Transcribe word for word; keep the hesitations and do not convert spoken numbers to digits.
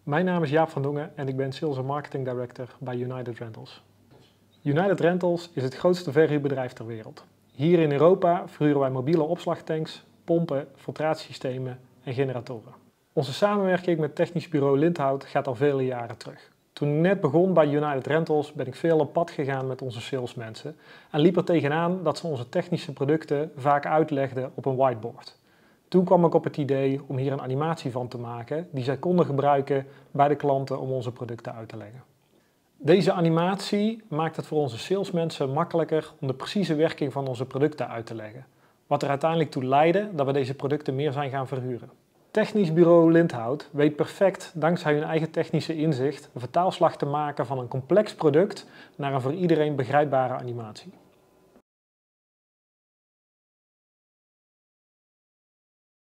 Mijn naam is Jaap van Dongen en ik ben Sales en Marketing Director bij United Rentals. United Rentals is het grootste verhuurbedrijf ter wereld. Hier in Europa verhuren wij mobiele opslagtanks, pompen, filtratiesystemen en generatoren. Onze samenwerking met technisch bureau Lindhout gaat al vele jaren terug. Toen ik net begon bij United Rentals ben ik veel op pad gegaan met onze salesmensen en liep er tegenaan dat ze onze technische producten vaak uitlegden op een whiteboard. Toen kwam ik op het idee om hier een animatie van te maken die zij konden gebruiken bij de klanten om onze producten uit te leggen. Deze animatie maakt het voor onze salesmensen makkelijker om de precieze werking van onze producten uit te leggen. Wat er uiteindelijk toe leidde dat we deze producten meer zijn gaan verhuren. Technisch bureau Lindhout weet perfect, dankzij hun eigen technische inzicht, een vertaalslag te maken van een complex product naar een voor iedereen begrijpbare animatie.